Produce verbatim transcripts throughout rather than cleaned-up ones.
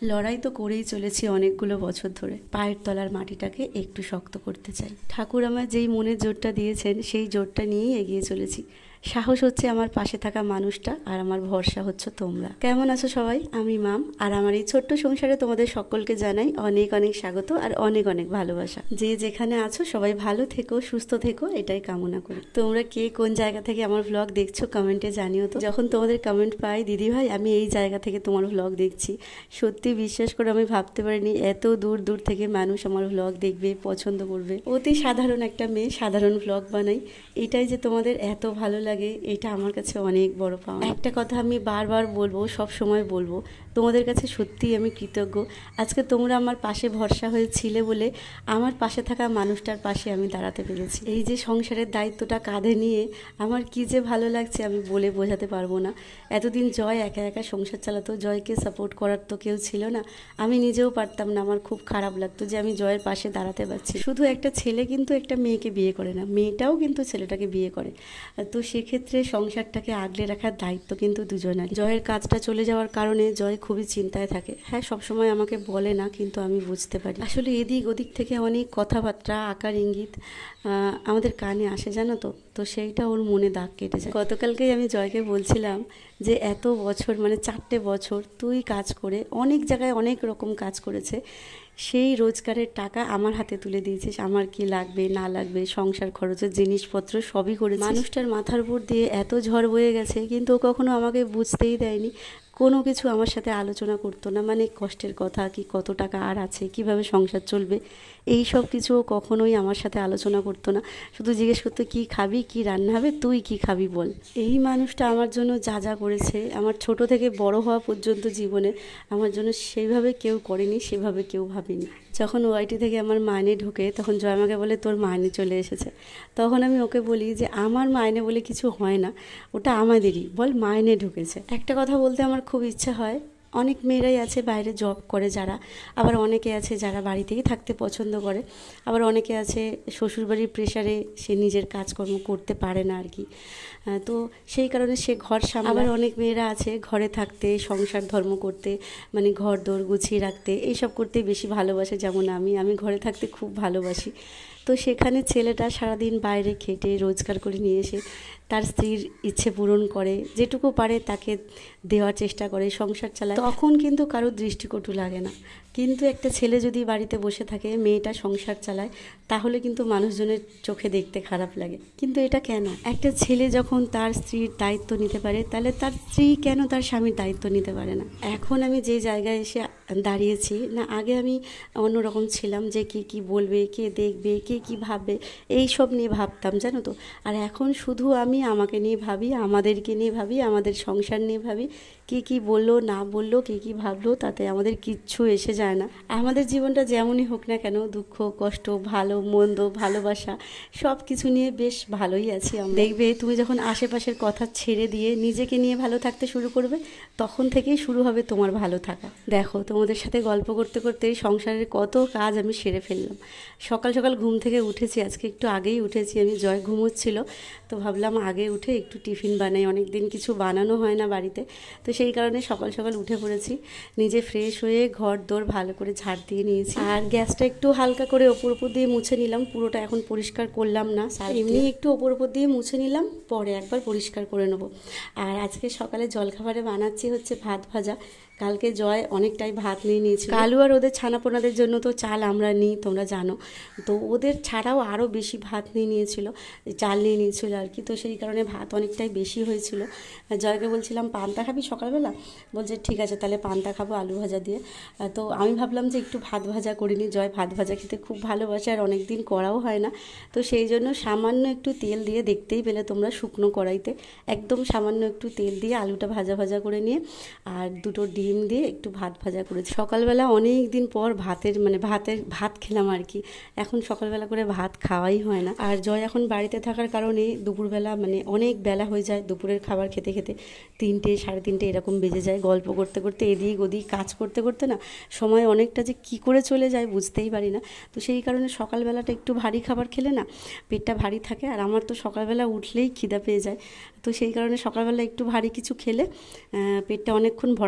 লড়াই তো করেই চলেছি অনেকগুলো বছর ধরে। পায়ের তলার মাটিটাকে একটু শক্ত করতে চাই। ঠাকুর আমার যেই মনের জোরটা দিয়েছেন সেই জোরটা নিয়েই এগিয়ে চলেছি। সাহস হচ্ছে আমার পাশে থাকা মানুষটা, আর আমার ভরসা হচ্ছে তোমরা। কেমন আছো সবাই? আমি মাম, আর আমার এই ছোট্ট সংসারে তোমাদের সকলকে জানাই অনেক অনেক স্বাগত আর অনেক অনেক ভালোবাসা। যে যেখানে আছো সবাই ভালো থেকো, সুস্থ থেকো, এটাই কামনা করি। তোমরা কে কোন জায়গা থেকে আমার ভ্লগ দেখছো কমেন্টে জানিও তো। যখন তোমাদের কমেন্ট পাই, দিদি ভাই আমি এই জায়গা থেকে তোমার ভ্লগ দেখছি, সত্যি বিশ্বাস করে আমি ভাবতে পারিনি এত দূর দূর থেকে মানুষ আমার ভ্লগ দেখবে, পছন্দ করবে। অতি সাধারণ একটা মেয়ে, সাধারণ ভ্লগ বানাই, এটাই যে তোমাদের এত ভালো লাগে, এটা আমার কাছে অনেক বড় পাওয়া। একটা কথা আমি বারবার বলবো, সব সময় বলবো, তোমাদের কাছে সত্যিই আমি কৃতজ্ঞ। আজকে তোমরা আমার পাশে ভরসা হয়েছিলে বলে আমার পাশে থাকা মানুষটার পাশে আমি দাঁড়াতে পেরেছি। এই যে সংসারের দায়িত্বটা কাঁধে নিয়ে আমার কি যে ভালো লাগছে আমি বলে বোঝাতে পারবো না। এতদিন জয় একা একা সংসার চালাতো, জয়কে সাপোর্ট করার তো কেউ ছিল না, আমি নিজেও পারতাম না। আমার খুব খারাপ লাগতো যে আমি জয়ের পাশে দাঁড়াতে পারছি। শুধু একটা ছেলে কিন্তু একটা মেয়েকে বিয়ে করে না, মেয়েটাও কিন্তু ছেলেটাকে বিয়ে করে। তো সেক্ষেত্রে সংসারটাকে আগলে রাখার দায়িত্ব কিন্তু দুজনের। জয়ের কাজটা চলে যাওয়ার কারণে জয় খুবই চিন্তায় থাকে। হ্যাঁ, সবসময় আমাকে বলে না, কিন্তু আমি বুঝতে পারি। আসলে এদিক ওদিক থেকে অনেক কথাবার্তা, আকার ইঙ্গিত আমাদের কানে আসে, জানো তো। তো সেইটা ওর মনে দাগ কেটে যায়। গতকালকেই আমি জয়কে বলছিলাম যে এত বছর, মানে চারটে বছর তুই কাজ করে অনেক জায়গায় অনেক রকম কাজ করেছে, সেই রোজগারের টাকা আমার হাতে তুলে দিয়েছিস। আমার কি লাগবে না লাগবে, সংসার খরচের জিনিসপত্র সবই করে মানুষটার মাথার উপর দিয়ে এত ঝড় বয়ে গেছে, কিন্তু ও কখনো আমাকে বুঝতেই দেয়নি, কোনো কিছু আমার সাথে আলোচনা করতো না। মানে কষ্টের কথা, কি কত টাকা আর আছে, কিভাবে সংসার চলবে, এই সব কিছু কখনোই আমার সাথে আলোচনা করতো না। শুধু জিজ্ঞেস করতো কি খাবি, কি রান্না হবে, তুই কি খাবি বল। এই মানুষটা আমার জন্য যা যা করেছে, আমার ছোট থেকে বড় হওয়া পর্যন্ত জীবনে আমার জন্য সেইভাবে কেউ করেনি, সেভাবে কেউ ভাবেনি। যখন ওআইটি থেকে আমার মাইনে ঢোকে, তখন জয় আমাকে বলে তোর মাইনে চলে এসেছে। তখন আমি ওকে বলি যে আমার মাইনে বলে কিছু হয় না, ওটা আমাদেরই, বল মাইনে ঢুকেছে। একটা কথা বলতে আমার খুব ইচ্ছা হয়, অনেক মেয়েরাই আছে বাইরে জব করে যারা, আবার অনেকে আছে যারা বাড়িতেই থাকতে পছন্দ করে, আবার অনেকে আছে শ্বশুরবাড়ির প্রেশারে সে নিজের কাজকর্ম করতে পারে না আর কি। তো সেই কারণে সে ঘর সামলায়। আবার অনেক মেয়েরা আছে ঘরে থাকতে, সংসার ধর্ম করতে, মানে ঘর দোর গুছিয়ে রাখতে, এইসব করতে বেশি ভালোবাসে। যেমন আমি আমি ঘরে থাকতে খুব ভালোবাসি। তো সেখানে ছেলেটা সারাদিন বাইরে খেটে রোজগার করে নিয়ে এসে তার স্ত্রীর ইচ্ছে পূরণ করে, যেটুকু পারে তাকে দেওয়ার চেষ্টা করে, সংসার চালায়, তখন কিন্তু কারোর দৃষ্টিকটু লাগে না। কিন্তু একটা ছেলে যদি বাড়িতে বসে থাকে, মেয়েটা সংসার চালায়, তাহলে কিন্তু মানুষজনের চোখে দেখতে খারাপ লাগে। কিন্তু এটা কেন? একটা ছেলে যখন তার স্ত্রীর দায়িত্ব নিতে পারে, তাহলে তার স্ত্রী কেন তার স্বামীর দায়িত্ব নিতে পারে না? এখন আমি যে জায়গায় এসে দাঁড়িয়েছি না, আগে আমি অন্যরকম ছিলাম, যে কে কি বলবে, কে দেখবে, কে কি ভাববে, এই সব নিয়ে ভাবতাম, জানো তো। আর এখন শুধু আমি আমাকে নিয়ে ভাবি, আমাদেরকে নিয়ে ভাবি, আমাদের সংসার নিয়ে ভাবি। কে কি বললো না বললো, কে কি ভাবলো, তাতে আমাদের কিচ্ছু এসে যায় না। আমাদের জীবনটা যেমনই হোক না কেন, দুঃখ কষ্ট, ভালো মন্দ, ভালোবাসা, সব কিছু নিয়ে বেশ ভালোই আছি আমরা। দেখবে তুমি যখন আশেপাশের কথা ছেড়ে দিয়ে নিজেকে নিয়ে ভালো থাকতে শুরু করবে, তখন থেকেই শুরু হবে তোমার ভালো থাকা। দেখো, তোমাদের সাথে গল্প করতে করতে সংসারের কত কাজ আমি সেরে ফেললাম। সকাল সকাল ঘুম থেকে উঠেছি, আজকে একটু আগেই উঠেছি আমি। জয় ঘুমোচ্ছিল, তো ভাবলাম আগে উঠে একটু টিফিন বানাই, অনেক দিন কিছু বানানো হয় না বাড়িতে। তো সেই কারণে সকাল সকাল উঠে পড়েছি, নিজে ফ্রেশ হয়ে ঘর দোর ভালো করে ঝাড় দিয়ে নিয়েছি, আর গ্যাসটা একটু হালকা করে ওপর ওপর দিয়ে মুছে নিলাম। পুরোটা এখন পরিষ্কার করলাম না, এমনি একটু ওপর ওপর দিয়ে মুছে নিলাম, পরে একবার পরিষ্কার করে নেবো। আর আজকে সকালে জলখাবারে বানাচ্ছি হচ্ছে ভাত ভাজা। কালকে জয় অনেকটাই ভাত নিয়ে নিয়েছিল। কালু আর ওদের ছানাপোনাদের জন্য তো চাল আমরা নিই, তোমরা জানো। তো ওদের ছাড়াও আরও বেশি ভাত নিয়ে নিয়েছিল, চাল নিয়ে নিয়েছিল আর কি। তো সেই কারণে ভাত অনেকটাই বেশি হয়েছিল। জয়কে বলছিলাম পান্তা খাবি সকালবেলা, বলছে ঠিক আছে তাহলে পান্তা খাবো আলু ভাজা দিয়ে। তো আমি ভাবলাম যে একটু ভাত ভাজা করিনি, জয় ভাত ভাজা খেতে খুব ভালোবাসে, আর অনেক দিন করাও হয় না। তো সেই জন্য সামান্য একটু তেল দিয়ে, দেখতেই পেলে তোমরা শুকনো কড়াইতে একদম সামান্য একটু তেল দিয়ে আলুটা ভাজা ভাজা করে নিয়ে, আর দুটো ডিম দিয়ে একটু ভাত ভাজা করেছি। সকালবেলা অনেক দিন পর ভাতের মানে ভাতের ভাত খেলাম আর কি। এখন সকালবেলা করে ভাত খাওয়াই হয় না। আর জয় এখন বাড়িতে থাকার কারণে দুপুরবেলা মানে অনেক বেলা হয়ে যায়, দুপুরের খাবার খেতে খেতে তিনটে সাড়ে তিনটে এরকম বেজে যায়। গল্প করতে করতে, এদিক ওদিক কাজ করতে করতে না সময় অনেকটা যে কী করে চলে যায় বুঝতেই পারি না। তো সেই কারণে সকালবেলাটা একটু ভারী খাবার খেলে না পেটটা ভারী থাকে, আর আমার তো সকালবেলা উঠলেই খিদা পেয়ে যায়। তো সেই কারণে সকালবেলা একটু ভারী কিছু খেলে পেটটা অনেকক্ষণ ভরা থাকে, আর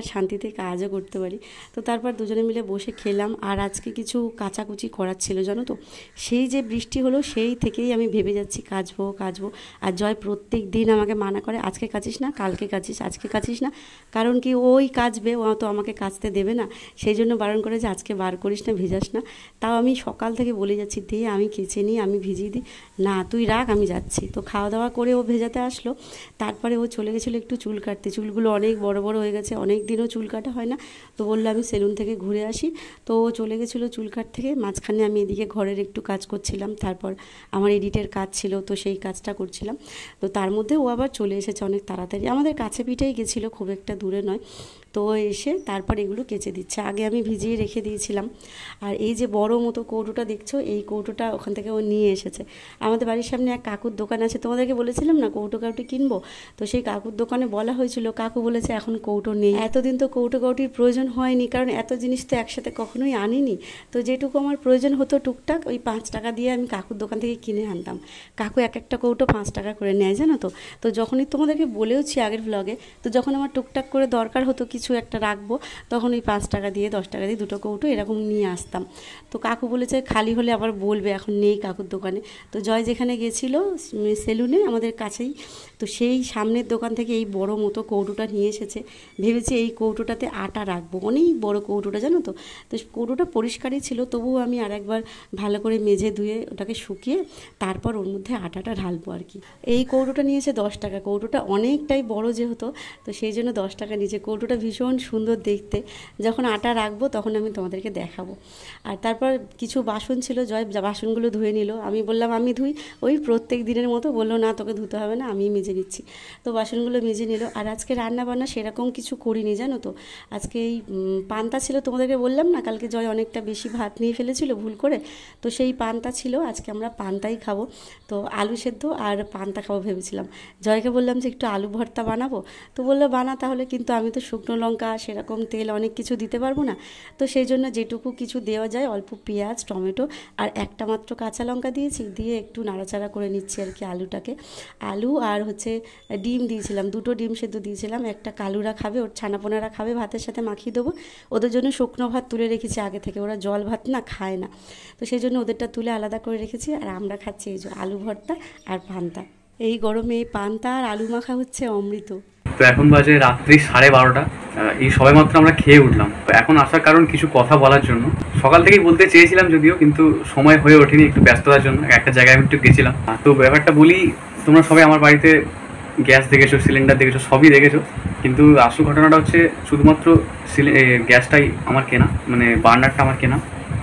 শান্তিতে কাজও করতে পারি। তো তারপর দুজনে মিলে বসে খেলাম। আর আজকে কিছু কাচাকুচি করার ছিল জানো তো, সেই যে বৃষ্টি হলো সেই থেকেই আমি ভেবে যাচ্ছি কাচবো কাচবো। আর জয় প্রত্যেক দিন আমাকে মানা করে, আজকে কাচিস না, কালকে কাচিস, আজকে কাচিস না। কারণ কি ওই কাচবে, ও তো আমাকে কাচতে দেবে না, সেই জন্য বারণ করে যে আজকে বার করিস না, ভেজাস না। তাও আমি সকাল থেকে বলে যাচ্ছি দে আমি কেচে নিই, আমি ভিজিয়ে দিই। না তুই রাখ, আমি যাচ্ছি। তো খাওয়া দাওয়া করে ও ভেজাতে আসলো। তারপরে ও চলে গেছিলো একটু চুল কাটতে, চুলগুলো অনেক বড় বড় হয়ে গেছে, অনেক দিনও চুল কাটা হয় না। তো বললো আমি সেলুন থেকে ঘুরে আসি। তো ও চলে গেছিলো চুল কাট থেকে, মাঝখানে আমি এদিকে ঘরের একটু কাজ করছিলাম, তারপর আমার এডিটের কাজ ছিল, তো সেই কাজটা করছিলাম। তো তার মধ্যে ও আবার চলে এসেছে অনেক তাড়াতাড়ি, আমাদের কাছে পিঠেই গেছিলো, খুব একটা দূরে নয়। তো এসে তারপর এগুলো কেচে দিচ্ছে, আগে আমি ভিজিয়ে রেখে দিয়েছিলাম। আর এই যে বড় মতো কৌটোটা দেখছো, এই কৌটোটা ওখান থেকে ও নিয়ে এসেছে। আমাদের বাড়ির সামনে এক কাকুর দোকান আছে, তোমাদেরকে বলেছিলাম না কৌটো কাউটি কিনবো। তো সেই কাকুর দোকানে বলা হয়েছিল, কাকু বলেছে এখন কৌটো নেই। এতদিন তো কৌটো কাউটির প্রয়োজন হয়নি, কারণ এত জিনিস তো একসাথে কখনোই আনিনি। তো যেটুকু আমার প্রয়োজন হতো টুকটাক, ওই পাঁচ টাকা দিয়ে আমি কাকুর দোকান থেকে কিনে আনতাম। কাকু এক একটা কৌটো পাঁচ টাকা করে নেয় জানো তো। তো যখনই তোমাদেরকে বলেওছি আগের ব্লগে, তো যখন আমার টুকটাক করে দরকার হতো কিছু একটা রাখবো, তখন ওই পাঁচ টাকা দিয়ে দশ টাকা দিয়ে দুটো কৌটো এরকম নিয়ে আসতাম। তো কাকু বলেছে খালি হলে আবার বলবে, এখন নেই কাকুর দোকানে। তো জয় যেখানে গেছিলো সেলুনে আমাদের কাছেই, তো সেই সামনের দোকান থেকে এই বড় মতো কৌটোটা নিয়ে এসেছে। ভেবেছি এই কৌটোটাতে আটা রাখবো, অনেক বড় কৌটোটা জানো তো। তো কৌটোটা পরিষ্কারই ছিল, তবুও আমি আর একবার ভালো করে মেজে ধুয়ে ওটাকে শুকিয়ে তারপর ওর মধ্যে আটাটা ঢালবো আর কি। এই কৌটোটা নিয়েছে দশ টাকা, কৌটোটা অনেকটাই বড় যেহেতু, তো সেই জন্য দশ টাকা নিয়েছে। কৌটোটা ভীষণ সুন্দর দেখতে, যখন আটা রাখবো তখন আমি তোমাদেরকে দেখাবো। আর তারপর কিছু বাসন ছিল, জয় বাসনগুলো ধুয়ে নিল, আমি বললাম আমি ধুই, ওই প্রত্যেক দিনের মতো বললো না তোকে ধুতে হবে না, আমি মেজে নিচ্ছি। তো বাসনগুলো মেজে নিল। আর আজকে রান্না বান্না সেরকম কিছু করিনি জানো তো। আজকে এই পান্তা ছিল, তোমাদেরকে বললাম না কালকে জয় অনেকটা বেশি ভাত নিয়ে ফেলেছিল ভুল করে, তো সেই পান্তা ছিল, আজকে আমরা পান্তাই খাবো। তো আলু সেদ্ধ আর পান্তা খাবো ভেবেছিলাম। জয়কে বললাম যে একটু আলু ভর্তা বানাবো, তো বললো বানা তাহলে, কিন্তু আমি তো শুকনো লঙ্কা সেরকম তেল অনেক কিছু দিতে পারবো না। তো সেই জন্য যেটুকু কিছু দেওয়া যায়, অল্প পেঁয়াজ টমেটো আর একটা মাত্র কাঁচা লঙ্কা দিয়েছি, দিয়ে একটু নাড়াচাড়া করে নিচ্ছি আর কি আলুটাকে। আলু আর হচ্ছে ডিম দিয়েছিলাম, দুটো ডিম সেদ্ধ দিয়েছিলাম, একটা কালুরা খাবে, ওর ছানাপোনারা খাবে, ভাতের সাথে মাখিয়ে দেবো। ওদের জন্য শুকনো ভাত তুলে রেখেছি আগে থেকে, ওরা জল ভাত না খায় না, তো সেই জন্য ওদেরটা তুলে আলাদা করে রেখেছি। আর আমরা খাচ্ছি এই যে আলু ভর্তা আর পান্তা। এই গরমে এই পান্তা আর আলু মাখা হচ্ছে অমৃত। তো এখন বাজে রাত্রি সাড়ে বারোটা, এই সবে মাত্র আমরা খেয়ে উঠলাম। এখন আসার কারণ কিছু কথা বলার জন্য, সকাল থেকেই বলতে চেয়েছিলাম যদিও, কিন্তু সময় হয়ে ওঠেনি একটু ব্যস্ততার জন্য, একটা জায়গায় আমি একটু গেছিলাম। তো ব্যাপারটা বলি, তোমরা সবাই আমার বাড়িতে গ্যাস দেখেছো, সিলিন্ডার দেখেছো, সবই দেখেছো, কিন্তু আসল ঘটনাটা হচ্ছে শুধুমাত্র গ্যাসটাই আমার কেনা, মানে বার্নারটা আমার কেনা,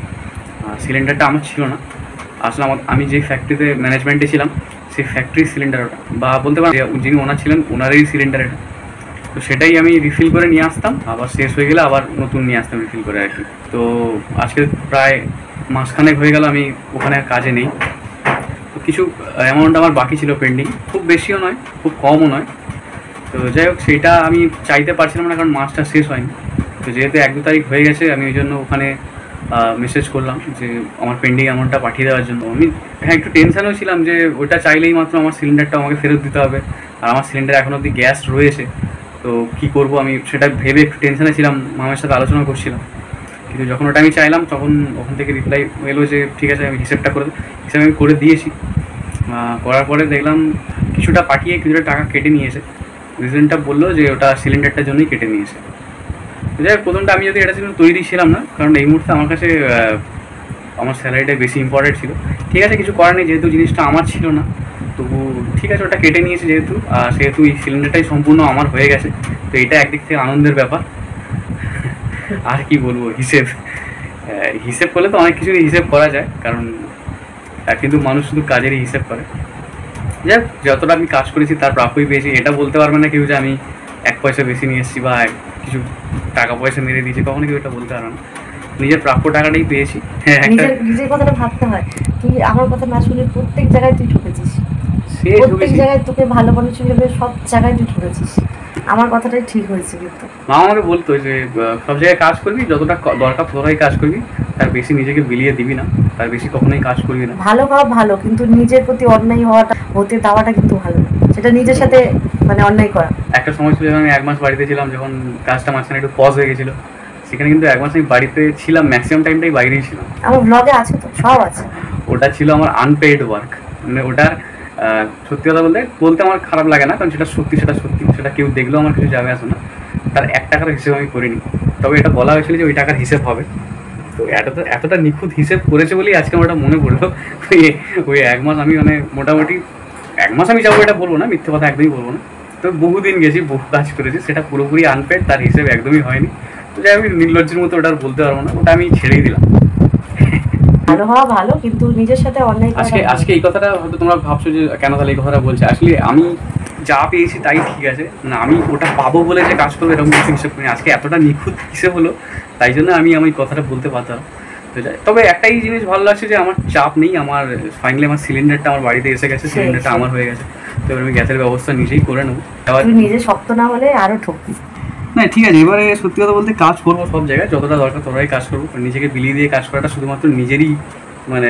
সিলিন্ডারটা আমার ছিল না। আসলে আমার আমি যে ফ্যাক্টরিতে ম্যানেজমেন্টে ছিলাম সেই ফ্যাক্টরির সিলিন্ডার ওটা, বা বলতে পারেন যিনি ওনার ছিলেন ওনারই সিলিন্ডার এটা। তো সেটাই আমি রিফিল করে নিয়ে আসতাম, আবার শেষ হয়ে গেলে আবার নতুন নিয়ে আসতাম রিফিল করে আর কি। তো আজকে প্রায় মাসখানেক হয়ে গেল আমি ওখানে কাজে নেই। তো কিছু অ্যামাউন্ট আমার বাকি ছিল পেন্ডিং, খুব বেশিও নয় খুব কমও নয়। তো যাই হোক, সেইটা আমি চাইতে পারছিলাম না, কারণ মাসটা শেষ হয়নি। তো যেহেতু এক দু তারিখ হয়ে গেছে, আমি ওই জন্য ওখানে মেসেজ করলাম যে আমার পেন্ডিং অ্যামাউন্টটা পাঠিয়ে দেওয়ার জন্য। আমি হ্যাঁ একটু টেনশানও ছিলাম যে ওইটা চাইলেই মাত্র আমার সিলিন্ডারটা আমাকে ফেরত দিতে হবে, আর আমার সিলিন্ডার এখন অবধি গ্যাস রয়েছে। তো কী করবো আমি সেটা ভেবে একটু টেনশানে ছিলাম, মামের সাথে আলোচনা করছিলাম। কিন্তু যখন ওটা আমি চাইলাম তখন ওখান থেকে রিপ্লাই এলো যে ঠিক আছে আমি হিসেবটা করে হিসেবে আমি করে দিয়েছি। করার পরে দেখলাম কিছুটা পাঠিয়ে কিছুটা টাকা কেটে নিয়েছে। রিজনটা বললো যে ওটা সিলিন্ডারটার জন্যই কেটে নিয়েছে। যাই হোক, প্রথমটা আমি যদি এটা ছিল তৈরি ছিলাম না, কারণ এই মুহূর্তে আমার কাছে আমার স্যালারিটাই বেশি ইম্পর্টেন্ট ছিল। ঠিক আছে, কিছু করার নেই, যেহেতু জিনিসটা আমার ছিল না, তবু ঠিক আছে ওটা কেটে নিয়েছে যেহেতু, সেহেতু এই সিলিন্ডারটাই সম্পূর্ণ আমার হয়ে গেছে। তো এটা একদিক থেকে আনন্দের ব্যাপার। আর কি বলবো, হিসেব হিসেব করলে তো অনেক কিছুই হিসেব করা যায়, কারণ কিন্তু মানুষ শুধু কাজেরই হিসেব করে। যাই হোক, যতটা আমি কাজ করেছি তার প্রাপ্যই পেয়েছি, এটা বলতে পারবে না কেউ যে আমি এক পয়সা বেশি নিয়ে এসেছি বা কিছু টাকা পয়সা মেরে দিয়েছি, কখনো কেউ এটা বলতে পারবে না। নিজের প্রাপ্য টাকাটাই পেয়েছি। নিজের কথাটা ভাবতে হয়, তুই আমার কথা না শুনে প্রত্যেক জায়গায় তুই ঠকেছিস, প্রত্যেক জায়গায় তোকে ভালো মানুষ ভেবে সব জায়গায় তুই ঠকেছিস। আমার কথাটাই ঠিক হয়েছে কিন্তু। মা আমাকে বলতো যে আহ, সব জায়গায় কাজ করবি, যতটা ক- দরকার ততটাই কাজ করবি, তার বেশি নিজেকে বিলিয়ে দিবি না, তার বেশি কখনোই কাজ করবি না। ভালো খাওয়া ভালো, কিন্তু নিজের প্রতি অন্যায় হওয়াটা হতে দেওয়াটা কিন্তু ভালো না, সেটা নিজের সাথে মানে অন্যায় করা। একটা সময় ছিল যখন আমি এক মাস বাড়িতে ছিলাম, যখন কাজটা মাঝখানে একটু পজ হয়ে গেছিলো, সেখানে কিন্তু এক মাস আমি বাড়িতে ছিলাম, ম্যাক্সিমাম টাইমটাই বাইরেই ছিলাম। আমার ব্লগে আছে তো, সব আছে। ওটা ছিল আমার আনপেইড ওয়ার্ক, মানে ওটার আহ, সত্যি কথা বলতে বলতে আমার খারাপ লাগে না, কারণ সেটা সত্যি, সেটা সত্যি, সেটা কেউ দেখলেও আমার কিছু যাবে আসে না। তার এক টাকার হিসেব আমি করিনি, তবে এটা বলা হয়েছিল যে ওই টাকার হিসেব হবে। তো এতটা এতটা নিখুঁত হিসেব করেছে বলেই আজকে আমার ওটা মনে পড়লো। ওই ওই এক মাস আমি মানে মোটামুটি এক মাস আমি যাবো এটা বলবো না, মিথ্যে কথা একদমই বলবো না, তো বহুদিন গেছি, বহু কাজ করেছি, সেটা পুরোপুরি আনপেড, তার হিসেব একদমই হয়নি। তো যাই আমি নির্লজ্জের মতো ওটা আর বলতে পারবো না, ওটা আমি ছেড়েই দিলাম। ভালো হওয়া ভালো, কিন্তু নিজের সাথে অন্যায় করা আজকে আজকে এই কথাটা হয়তো তোমরা ভাবছো যে কেন তাহলে এই কথাটা বলছে, আসলে আমি যা পেয়েছি তাই ঠিক আছে, না আমি ওটা পাবো বলে যে কাজ করবো এরকম কিছু হিসেব করি। আজকে এতটা নিখুঁত হিসেব হলো, তাই জন্য আমি আমি কথাটা বলতে পারতাম। তো যাই, তবে একটাই জিনিস ভালো লাগছে যে আমার চাপ নেই, আমার ফাইনালি আমার সিলিন্ডারটা আমার বাড়িতে এসে গেছে, সিলিন্ডারটা আমার হয়ে গেছে। তো এবার আমি গ্যাসের ব্যবস্থা নিজেই করে নেবো। এবার তুই নিজে শক্ত না হলে আরো ঠকবি। না ঠিক আছে, এবারে সত্যি কথা বলতে কাজ করবো সব জায়গায়, যতটা দরকার ততটাই কাজ করবো। নিজেকে বিলিয়ে দিয়ে কাজ করাটা শুধুমাত্র নিজেরই মানে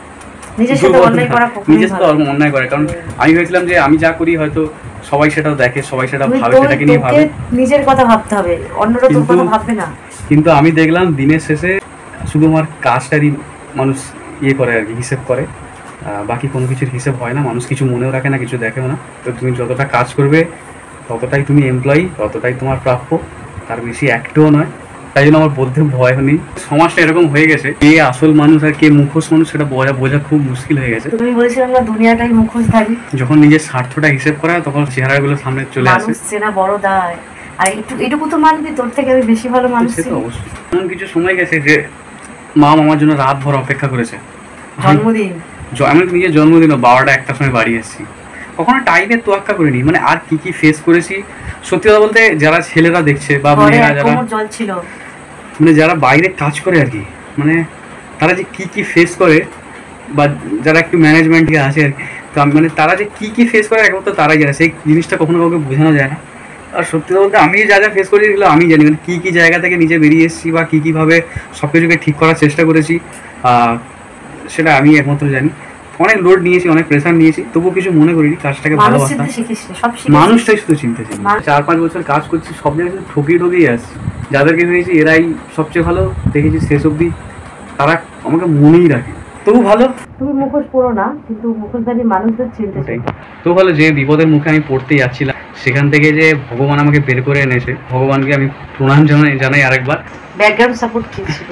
নিজের সাথে অন্যায় করা কখনোই নিজের সাথে ভালো না। অন্যায় করে, কারণ আমি ভেবেছিলাম যে আমি যা করি হয়তো সবাই সেটা দেখে, সবাই সেটা তুই ভাবে, তোর- সেটাকে নিয়ে তোকে ভাবে। নিজের কথা ভাবতে হবে, অন্যরা তোর কিন্তু- কথা ভাববে না। কিন্তু আমি দেখলাম দিনের শেষে শুধু আমার কাজটারই মানুষ ইয়ে করে আর কি, হিসেব করে, আহ, বাকি কোনো কিছুর হিসেব হয় না, মানুষ কিছু মনেও রাখে না, কিছু দেখেও না। তো তুমি যতটা কাজ করবে ততটাই তুমি এমপ্লয়ি, ততটাই তোমার প্রাপ্য, তার বেশি একটুও নয়। তাই জন্য আমার বলতে ভয় নেই। সমাজটা এরকম হয়ে গেছে, কে আসল মানুষ আর কে মুখোশ মানুষ সেটা বোঝা বোঝা খুব মুশকিল হয়ে গেছে। তুমি বলেছিলাম না দুনিয়াটাই মুখোশধারী, যখন নিজের স্বার্থটা হিসেব করা হয় তখন চেহারাগুলো সামনে চলে আসে। মানুষ চেনা বড় দায়। আর একটু এটুকু তো মানবি, তোর থেকে আমি বেশি ভালো মানুষ সে তো ছিলি। অবশ্যই। এমন কিছু সময় গেছে যে মা আমার জন্য রাত ভর অপেক্ষা করেছে। জন্মদিন জ- আমি নিজের জন্মদিনও বারোটা একটা সময় বাড়ি এসেছি, কখনো টাইমের তোয়াক্কা করিনি। মানে আর কি কি ফেস করেছি, সত্যি কথা বলতে যারা ছেলেরা দেখছে বা ঘরে মেয়েরা এক যারা কোমর জল ছিল। মানে যারা বাইরে কাজ করে আর কি, মানে তারা যে কি কি ফেস করে, বা যারা একটু ম্যানেজমেন্টে আছে আর কি, তো আমি মানে তারা যে কি কি ফেস করে একমাত্র তারাই জানে, সেই জিনিসটা কখনো কাউকে বোঝানো যায় না। আর সত্যি কথা বলতে আমি যা যা ফেস করেছি এগুলো আমি জানি, মানে কী কী জায়গা থেকে নিজে বেরিয়ে এসেছি বা কী কীভাবে সব কিছুকে ঠিক করার চেষ্টা করেছি, আহ, সেটা আমি একমাত্র জানি। অনেক লোড নিয়েছি, অনেক প্রেশার নিয়েছি, তবুও কিছু মনে করিনি, কাজটাকে মানুষ ভালোবাসতাম। চিনতে শিখিস নি, সব শিখিস। মানুষটাই শুধু চিনতেছি, মানুষ- চার পাঁচ বছর কাজ করছি, সব জায়গায় শুধু ঠকিয়ে ঠকিয়ে আসছি। যাদেরকে ভেবেছি এরাই সবচেয়ে ভালো দেখেছি, শেষ অবধি তারা আমাকে মনেই রাখে। তবু ভালো, তুমি মুখোশ পড়ো না, কিন্তু মুখোশধারী মানুষদের চিনতে ওটাই শেখো। তো ভালো যে বিপদের মুখে আমি পড়তে যাচ্ছিলাম, সেখান থেকে যে ভগবান আমাকে বের করে এনেছে, ভগবানকে আমি প্রণাম জানাই জানাই আরেকবার। ব্যাকগ্রাউন্ড সাপোর্ট কি ছিল?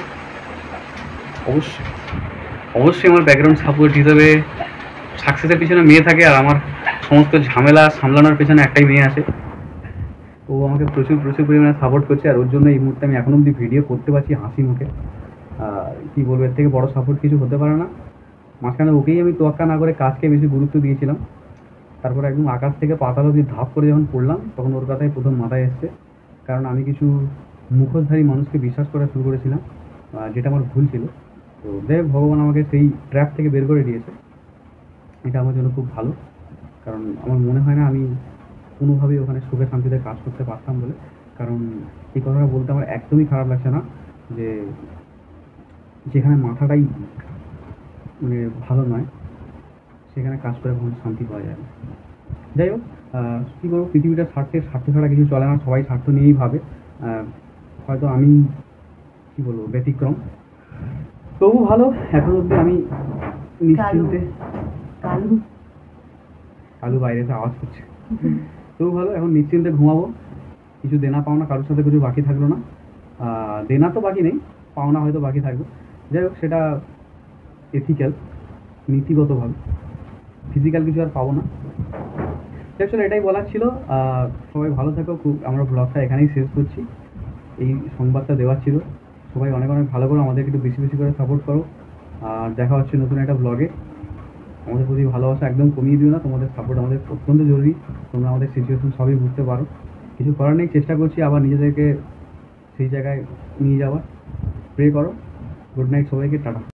অবশ্যই অবশ্যই আমার ব্যাকগ্রাউন্ড সাপোর্ট হিসেবে সাকসেসের পিছনে মেয়ে থাকে, আর আমার সমস্ত ঝামেলা সামলানোর পেছনে একটাই মেয়ে আছে। ও আমাকে প্রচুর প্রচুর পরিমাণে সাপোর্ট করছে, আর ওর জন্য এই মুহূর্তে আমি এখনো অবধি ভিডিও করতে পারছি হাসি মুখে। আর কী বলবো, এর থেকে বড় সাপোর্ট কিছু হতে পারে না। মাঝখানে ওকেই আমি তোয়াক্কা না করে কাজকে বেশি গুরুত্ব দিয়েছিলাম, তারপরে একদম আকাশ থেকে পাতাল অবধি ধাপ করে যখন পড়লাম তখন ওর কথাই প্রথম মাথায় এসছে। কারণ আমি কিছু মুখোশধারী মানুষকে বিশ্বাস করা শুরু করেছিলাম, আহ, যেটা আমার ভুল ছিল। তো দেব ভগবান আমাকে সেই ট্র্যাপ থেকে বের করে দিয়েছে, এটা আমার জন্য খুব ভালো। কারণ আমার মনে হয় না আমি কোনোভাবেই ওখানে সুখে শান্তিতে কাজ করতে পারতাম বলে। কারণ এই কথাটা বলতে আমার একদমই খারাপ লাগছে না যে যেখানে মাথাটাই মানে ভালো নয় সেখানে কাজ করে কখনো শান্তি পাওয়া যায় না। যাই হোক, কী করবো, পৃথিবীটা স্বার্থের স্বার্থ ছাড়া কিছু চলে না, সবাই স্বার্থ নিয়েই ভাবে। আহ, হয়তো আমি কী বলবো ব্যতিক্রম, তবু ভালো এখন অবধি আমি নিশ্চিন্তে। কালু কালু বাইরে এসে আওয়াজ করছে। তবু ভালো, এখন নিশ্চিন্তে ঘুমাবো, কিছু দেনা পাওনা কারোর সাথে কিছু বাকি থাকলো না। আহ, দেনা তো বাকি নেই, পাওনা হয়তো বাকি থাকবে। যাই হোক, সেটা এথিক্যাল, নীতিগতভাবে, ফিজিক্যাল কিছু আর পাবো না। অ্যাকচুয়ালি এটাই বলার ছিল। আহ, সবাই ভালো থাকো, খুব আমরা ব্লগটা এখানেই শেষ করছি, এই সংবাদটা দেওয়ার ছিল। সবাই অনেক অনেক ভালো করো, আমাদেরকে একটু বেশি বেশি করে সাপোর্ট করো। আর দেখা হচ্ছে নতুন একটা ব্লগে। আমাদের প্রতি ভালোবাসা একদম কমিয়ে দিও না, তোমাদের সাপোর্ট আমাদের অত্যন্ত জরুরি। তোমরা আমাদের সিচুয়েশন সবই বুঝতে পারো, কিছু করার নেই, চেষ্টা করছি আবার নিজেদেরকে সেই জায়গায় নিয়ে যাওয়ার। প্রে করো। গুড নাইট সবাইকে, টাটা।